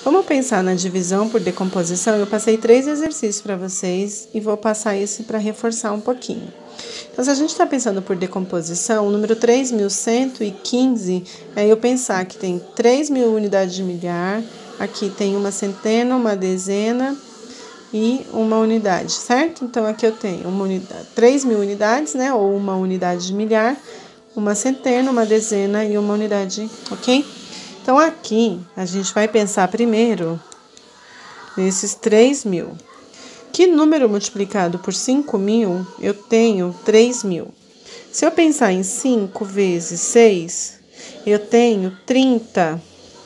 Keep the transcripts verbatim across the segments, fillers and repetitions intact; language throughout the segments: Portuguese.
Vamos pensar na divisão por decomposição. Eu passei três exercícios para vocês e vou passar esse para reforçar um pouquinho. Então, se a gente está pensando por decomposição, o número três mil cento e quinze é eu pensar que tem três mil unidades de milhar, aqui tem uma centena, uma dezena e uma unidade, certo? Então, aqui eu tenho uma unidade, três mil unidades, né? Ou uma unidade de milhar, uma centena, uma dezena e uma unidade, ok? Então, aqui a gente vai pensar primeiro nesses três mil. Que número multiplicado por cinco mil, eu tenho três mil. Se eu pensar em cinco vezes seis, eu tenho trinta.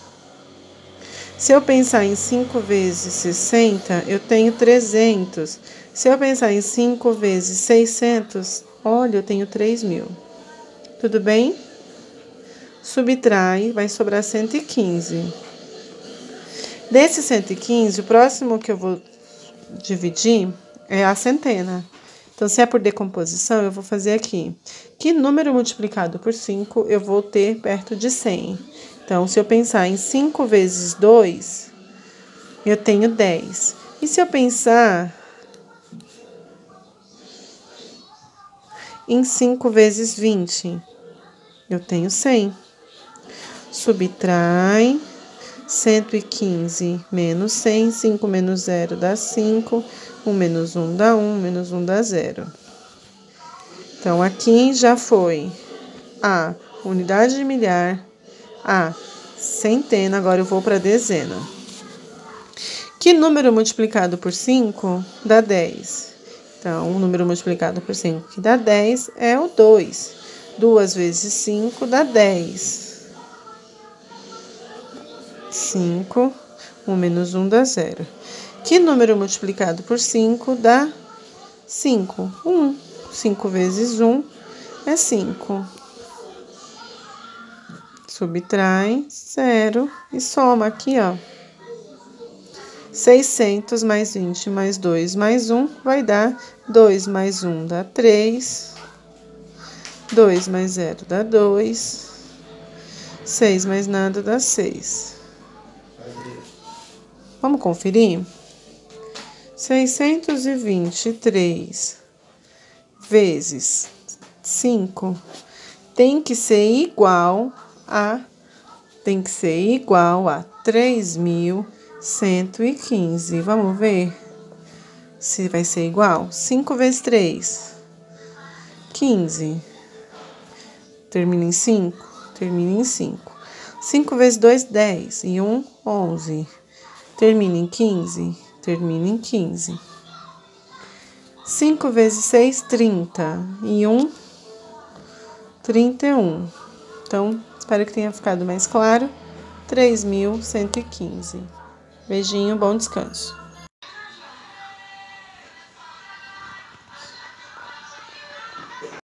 Se eu pensar em cinco vezes sessenta, eu tenho trezentos. Se eu pensar em cinco vezes seiscentos, olha, eu tenho três mil. Tudo bem? Subtrai, vai sobrar cento e quinze. Desse cento e quinze, o próximo que eu vou dividir é a centena. Então, se é por decomposição, eu vou fazer aqui. Que número multiplicado por cinco eu vou ter perto de cem? Então, se eu pensar em cinco vezes dois, eu tenho dez. E se eu pensar em cinco vezes vinte, eu tenho cem. Subtrai cento e quinze menos cem, cinco menos zero dá cinco, um menos um dá um, menos um dá zero. Então, aqui já foi a unidade de milhar, a centena, agora eu vou para a dezena. Que número multiplicado por cinco dá dez? Então, o número multiplicado por cinco que dá dez é o dois. duas vezes cinco dá dez. cinco, um menos um dá zero. Que número multiplicado por cinco dá cinco? um. cinco vezes um é cinco. Subtrai zero e soma aqui, ó. seiscentos mais vinte mais dois mais um vai dar dois mais um dá três. dois mais zero dá dois. seis mais nada dá seis. Vamos conferir? seiscentos e vinte e três vezes cinco tem que ser igual a tem que ser igual a três mil cento e quinze. Vamos ver se vai ser igual. cinco vezes três, quinze. Termina em cinco? Termina em cinco. cinco vezes dois, dez. E um, onze. Termina em quinze? Termina em quinze. cinco vezes seis, trinta. E um, trinta e um. Então, espero que tenha ficado mais claro. três mil cento e quinze. Beijinho, bom descanso.